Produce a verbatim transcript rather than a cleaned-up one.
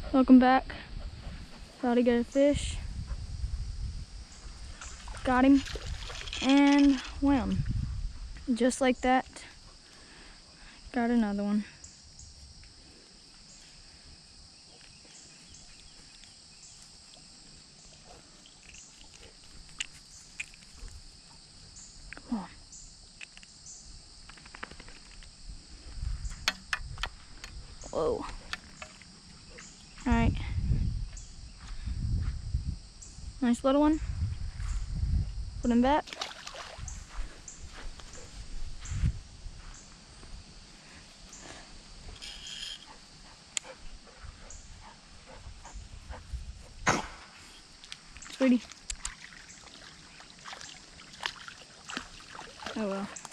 Welcome back. Thought I'd get a fish. Got him. And wham. Just like that. Got another one. Come on. Whoa. Alright. Nice little one. Put him back. Sweetie. Oh well.